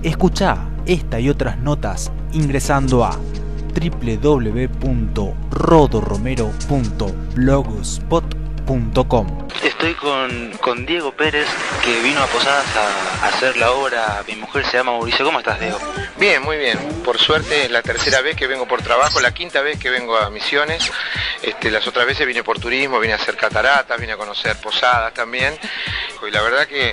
Escuchá esta y otras notas ingresando a www.rodoromero.blogspot.com. Estoy con Diego Pérez, que vino a Posadas a hacer la obra Mi mujer se llama Mauricio. ¿Cómo estás, Diego? Bien, muy bien. Por suerte es la tercera vez que vengo por trabajo, la quinta vez que vengo a Misiones. Las otras veces vine por turismo, vine a hacer cataratas, vine a conocer Posadas también. Y la verdad que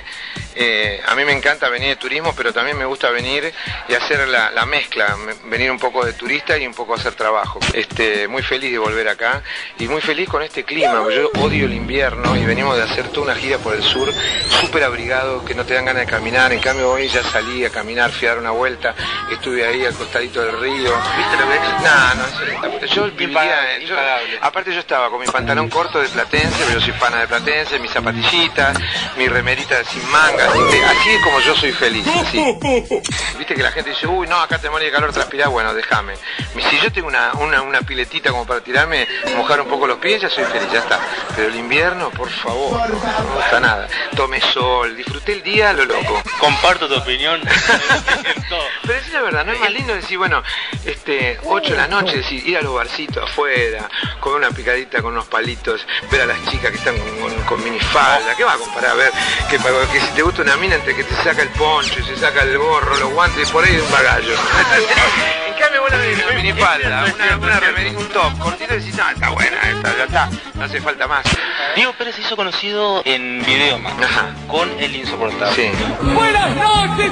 a mí me encanta venir de turismo, pero también me gusta venir y hacer la mezcla, venir un poco de turista y un poco a hacer trabajo. Muy feliz de volver acá y muy feliz con este clima. Yo odio el invierno y venimos de hacer toda una gira por el sur, súper abrigados, que no te dan ganas de caminar. En cambio hoy ya salí a caminar, fui a dar una vuelta, estuve ahí al costadito del río. ¿Viste lo que es? No, yo vivía... Aparte yo estaba con mi pantalón corto de Platense, pero yo soy pana de Platense, mis zapatillitas, mi remerita sin manga, así es como yo soy feliz, así. Viste que la gente dice, uy, no, acá te muere de calor, transpirás, bueno, déjame. Si yo tengo una piletita como para tirarme, mojar un poco los pies, ya soy feliz, ya está. Pero el invierno, por favor, no me gusta nada. Tomé sol, disfruté el día a lo loco. Comparto tu opinión en todo. Pero es la verdad, no es más lindo decir, bueno, 8 de la noche, decir, ir a los barcitos afuera, comer una picadita con unos palitos, ver a las chicas que están con minifalda. ¿Qué va a comparar? A ver, que si te gusta una mina, entre que te saca el poncho y se saca el gorro, los guantes, por ahí de un bagallo. En cambio, vos la ves una minifalda, una remerita, un top cortito y decís, no, está buena esta, ya está, no hace falta más. Diego Pérez se hizo conocido en Videoma, con El Insoportable. Sí. ¡Buenas noches,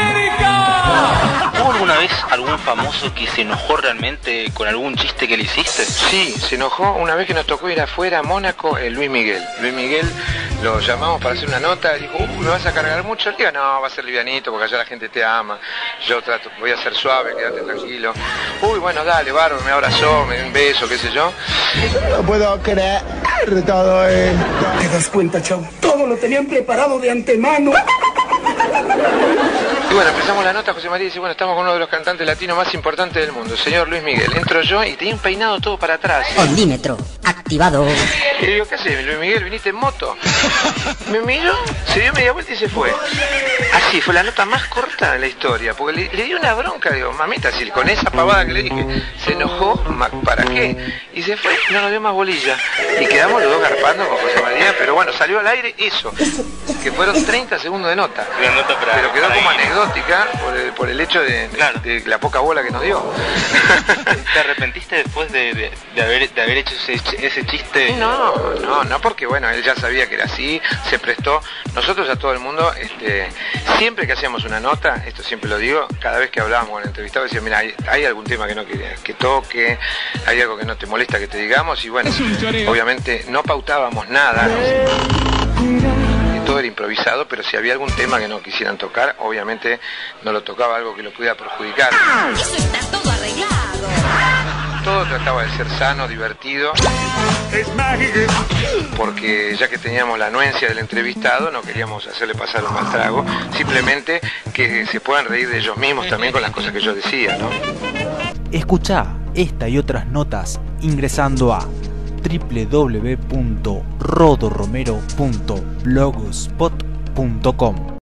América! ¿Hubo alguna vez algún famoso que se enojó realmente con algún chiste que le hiciste? Sí, se enojó una vez que nos tocó ir afuera a Mónaco, Luis Miguel. Luis Miguel lo llamamos para hacer una nota, dijo, ¿me vas a cargar mucho? Le digo, no, va a ser livianito porque allá la gente te ama. Yo voy a ser suave, quédate tranquilo. Uy, bueno, dale, bárbaro, me abrazó, me dio un beso, qué sé yo. No puedo creer todo esto. ¿Te das cuenta, Chau? Todo lo tenían preparado de antemano. Y bueno, empezamos la nota, José María dice, bueno, estamos con uno de los cantantes latinos más importantes del mundo, el señor Luis Miguel. Entro yo y tenía un peinado todo para atrás. Ondímetro activado. Y digo, ¿qué haces, Luis Miguel? ¿Viniste en moto? Me miró, se dio media vuelta y se fue. Así, fue la nota más corta de la historia, porque le di una bronca, digo, mamita, si con esa pavada que le dije, se enojó, ¿para qué? Y se fue, no nos dio más bolilla. Y quedamos los dos garpando con José María, pero bueno, salió al aire eso, que fueron 30 segundos de nota. Pero quedó como anecdótica por el hecho de la poca bola que nos dio. ¿Te arrepentiste después de haber hecho ese chiste? No, porque bueno, él ya sabía que era así, se prestó. Nosotros a todo el mundo, siempre que hacíamos una nota, esto siempre lo digo, cada vez que hablábamos con el entrevistado, decía, mira, hay algún tema que no quieres que toque, hay algo que no te molesta que te digamos, y bueno, obviamente no pautábamos nada, todo era improvisado, pero si había algún tema que no quisieran tocar, obviamente no lo tocaba algo que lo pudiera perjudicar. Eso está todo arreglado. Todo trataba de ser sano, divertido, porque ya que teníamos la anuencia del entrevistado, no queríamos hacerle pasar un mal trago, simplemente que se puedan reír de ellos mismos también con las cosas que yo decía, ¿no? Escuchá esta y otras notas ingresando a www.rodoromero.blogspot.com.